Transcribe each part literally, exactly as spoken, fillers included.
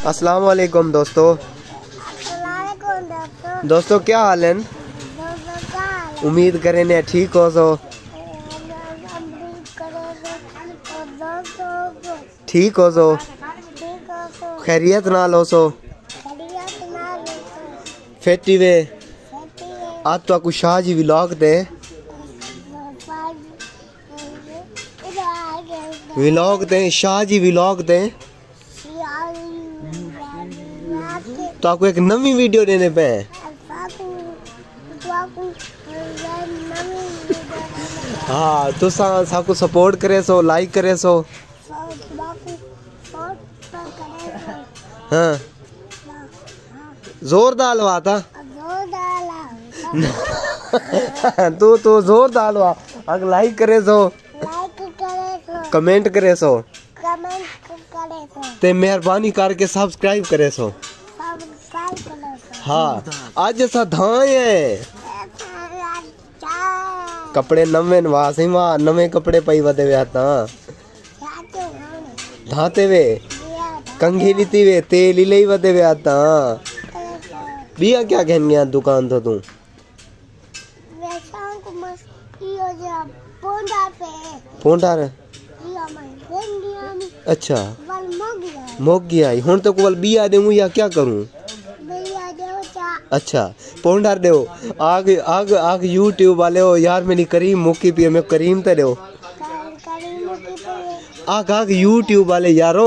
अस्सलाम वालेकुम दोस्तों। दोस्तों क्या हाल है? उम्मीद करें ने ठीक हो सो ठीक हो सो खैरियत नाल हो सो फेटी वे आज तो आपको शाह जी व्लॉग दे व्लॉग दे शाह जी व्लॉग दे तो आपको एक नवी वीडियो देने पे हाँ तो सबको सपोर्ट करे सो लाइक करे सो हाँ जोर डालवा था तू तो जोर डालवा अगर लाइक करे सो कमेंट करे सो ते मेहरबानी करके सब्सक्राइब करे सो हाँ आज ऐसा धाए है कपड़े नवे नवासी मां नवे कपड़े पाई वदे वे ता धाते वे कंघी लीती वे तेल ही ले वदे वे ता बिया क्या कहन गया दुकान तो तू पोंडार अच्छा मोग गया हुन तो कोल बिया देऊं या क्या करूं अच्छा पोंडार दो आग आग आग यूट्यूब वाले हो यार मेरी करीम मुक्की पी मैं करीम ते दो आग आग यूट्यूब वाले यारो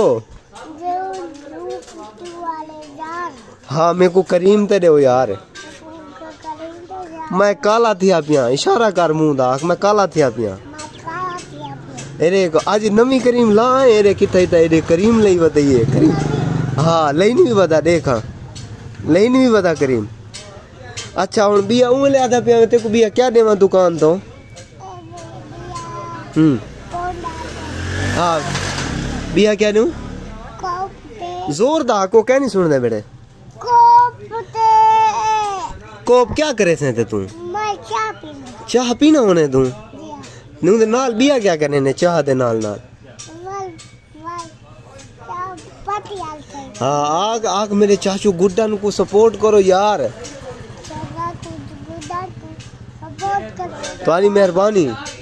हाँ मेरे को करीम ते दो यार मैं काला थिया पिया इशारा कर मुंह दा मैं काला थिया पिया अरे आज नवी करीम ला अरे किथे अरे करीम लई बताइए करीम हाँ लेनी भी बता देखा लेनी भी बता करीम अच्छा हुन बिया उं ले आधा पिया ते को बिया क्या देवा दुकान तो हम्म हाँ बिया क्या दूं जोर दा को क्या नहीं सुन दे बेटे कोप क्या करे से ते तू मैं चाह पीना चाह पीना होने तू नू दे नाल बिया क्या करने ने चाह दे नाल नाल हाँ आग आग मेरे चाचू गुड्डन को सपोर्ट करो यार तुम्हारी मेहरबानी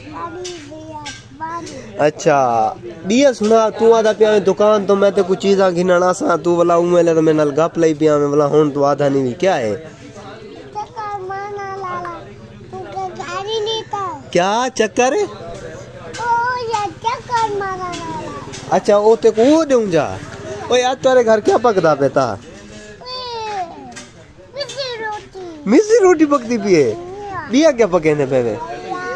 अच्छा दिया सुना तू आधा पिया दुकान तो मैं तो कुछ चीज़ा घिनना सा तू वाला उमेले तो मैं नल गप लाई पिया मैं वाला हुन तो आधा नहीं भी क्या है क्या चक्कर है अच्छा वो ते को दूं जा ओए आज तेरे घर क्या पकदा बेटा मिस्सी रोटी पकती पिए बिया क्या पकेने पे वे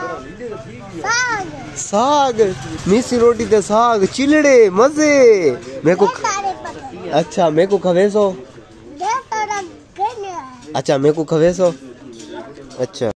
साग मिस्सी रोटी ते साग चिलड़े मजे मेरे को अच्छा मेरे को खवे सो अच्छा मेरे को खवे सो अच्छा।